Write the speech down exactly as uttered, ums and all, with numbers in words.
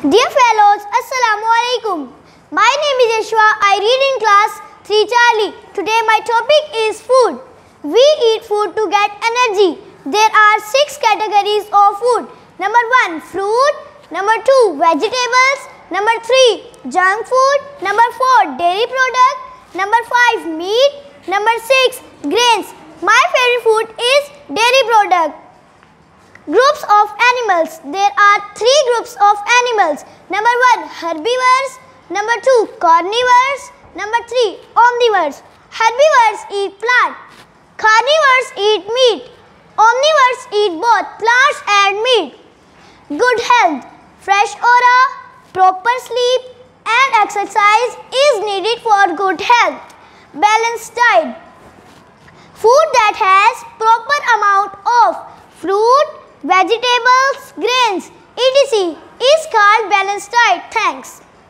Dear fellows, Assalamu alaikum. My name is Ashwa. I read in class three Charlie. Today my topic is food. We eat food to get energy. There are six categories of food. Number one, fruit. Number two, vegetables. Number three, junk food. Number four, dairy product. Number five, meat. Number six, grains. My favorite food is dairy product. Groups of animals. There are three groups of animals. Number one, herbivores. Number two, carnivores. Number three, omnivores. Herbivores eat plant. Carnivores eat meat. Omnivores eat both plants and meat. Good health, fresh aura, proper sleep and exercise is needed for good health. Balanced diet. Food that has proper amount of fruit, vegetables, grains, et cetera is called balanced diet. Thanks.